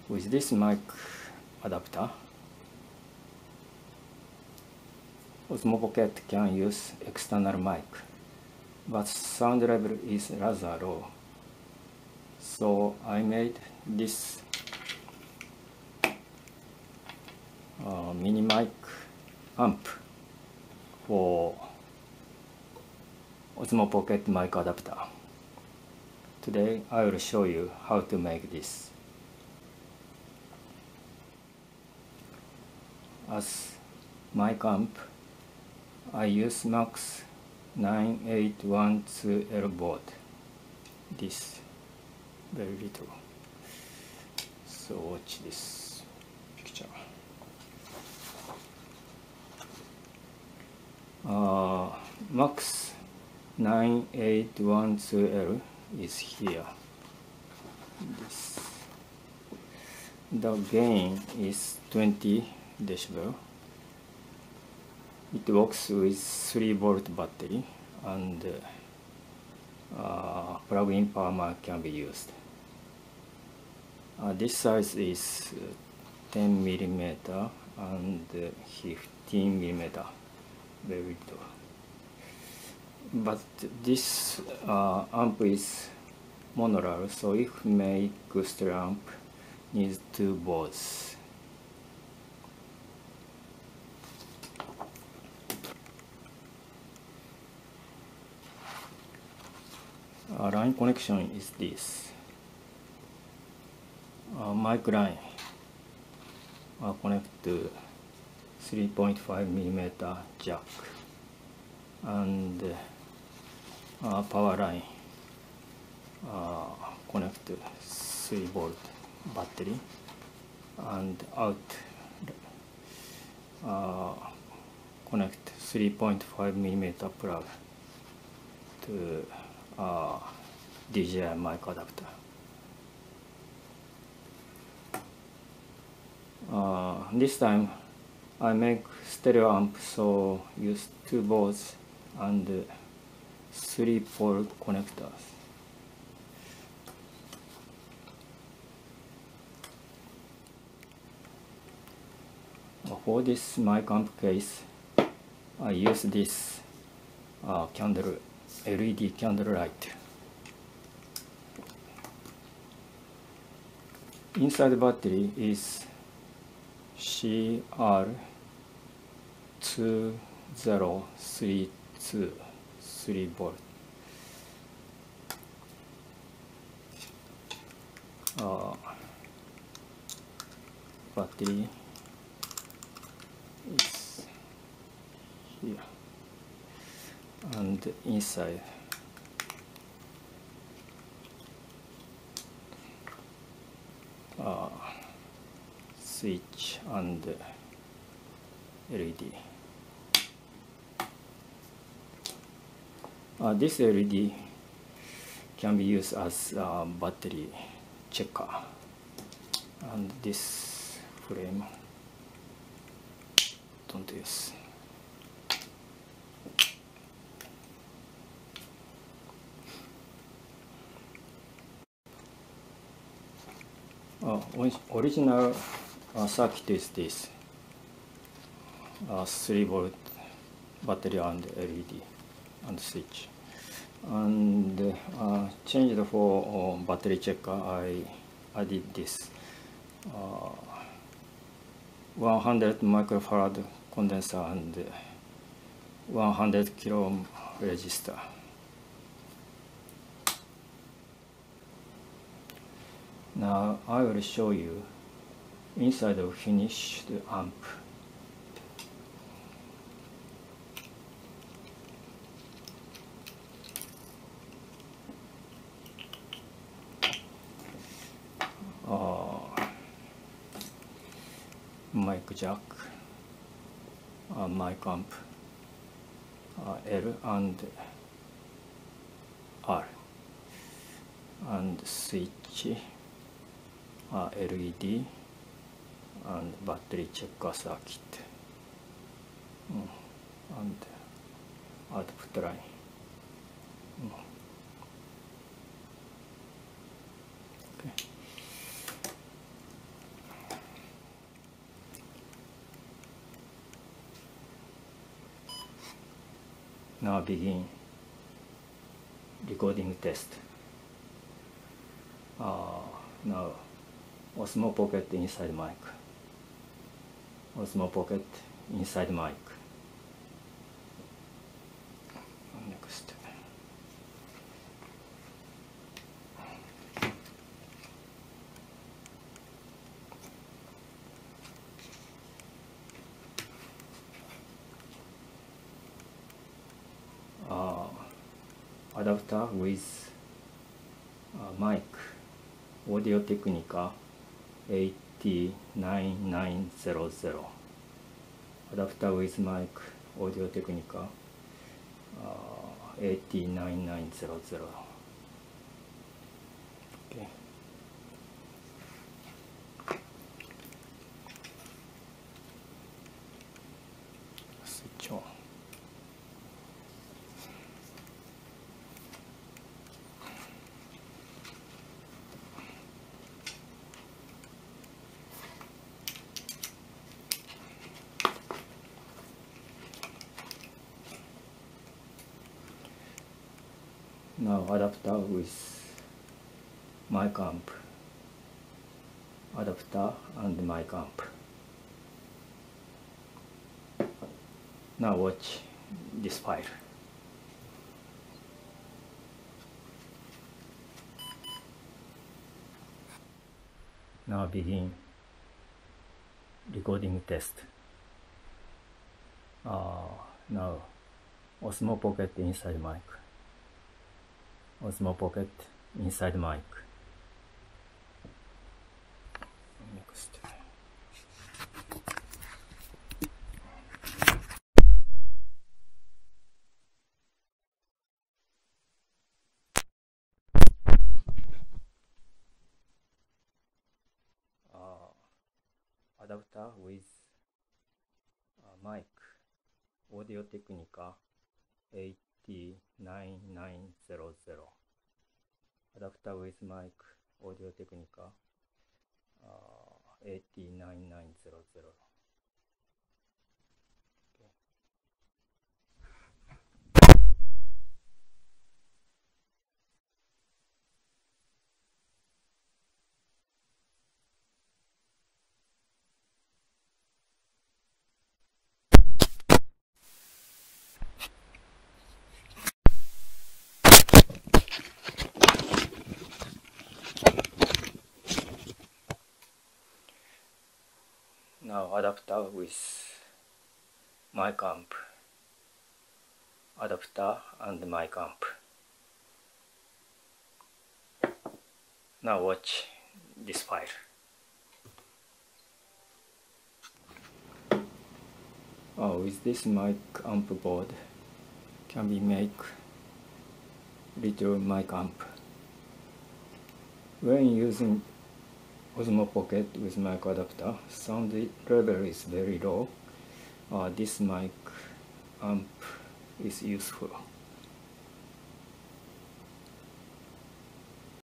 With this mic adapter, Osmo Pocket can use external mic, but sound level is rather low. So I made this mini mic amp for Osmo Pocket mic adapter. Today I will show you how to make this. As mic amp, I use Max 9812L board. This very little. So watch this picture. Max 9812L is here. This. The gain is 20 decibel. It works with 3-volt battery, and plug-in power mic can be used. This size is 10 mm and 15 mm, very little. But this amp is monaural, so if make stereo amp needs 2 boards. Line connection is this. Mic line connect to 3.5 mm jack, and power line connect to 3-volt battery, and out connect 3.5 mm plug to DJI mic adapter. This time I make stereo amp, so use 2 boards and 3 pole connectors. For this mic amp case, I use this LED candle light. Inside the battery is CR2032 3-volt. Battery is here, and inside switch and LED. This LED can be used as a battery checker, and this frame don't use. Original circuit is this 3-volt battery and LED and switch, and changed for battery checker. I added this 100 microfarad condenser and 100 kilo ohm resistor. Now I will show you inside of finished amp. Mic jack, mic amp L and R, and switch, LED, and battery checker circuit, and output line. Okay. Now begin recording test. Now Osmo Pocket inside mic. Osmo Pocket inside mic. Next. Adapter with mic Audio Technica 89900. Adapter with mic Audio Technica 89900. Okay. Switch on. Now adapter with mic amp. Adapter and mic amp. Now watch this file. Now begin recording test. Now Osmo Pocket inside mic. Osmo Pocket inside mic. Next. Adapter with mic Audio Technica 89900. Adapter with mic Audio Technica 89900. Okay. Now adapter with mic amp. Adapter and mic amp. Now watch this file. With this mic amp board can be make little mic amp. When using Osmo Pocket with mic adapter, sound level is very low. This mic amp is useful.